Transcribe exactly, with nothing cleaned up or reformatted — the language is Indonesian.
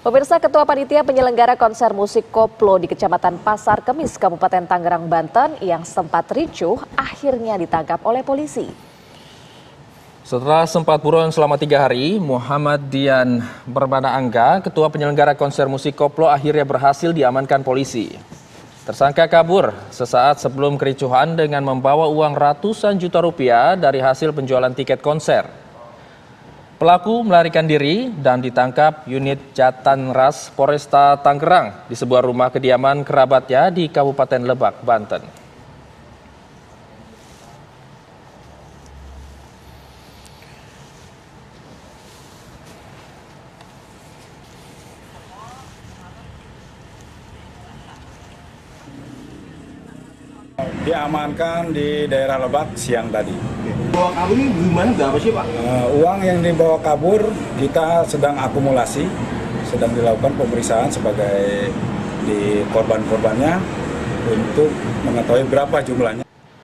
Pemirsa, Ketua Panitia Penyelenggara Konser Musik Koplo di Kecamatan Pasar Kemis, Kabupaten Tangerang, Banten yang sempat ricuh akhirnya ditangkap oleh polisi. Setelah sempat buron selama tiga hari, Muhammad Dian Permana Angga, Ketua Penyelenggara Konser Musik Koplo, akhirnya berhasil diamankan polisi. Tersangka kabur sesaat sebelum kericuhan dengan membawa uang ratusan juta rupiah dari hasil penjualan tiket konser. Pelaku melarikan diri dan ditangkap unit Jatanras Polresta Tangerang di sebuah rumah kediaman kerabatnya di Kabupaten Lebak, Banten. Diamankan di daerah Lebak siang tadi. Bawa kabur ini gimana, berapa sih Pak? Uh, uang yang dibawa kabur kita sedang akumulasi, sedang dilakukan pemeriksaan sebagai di korban-korbannya untuk mengetahui berapa jumlahnya.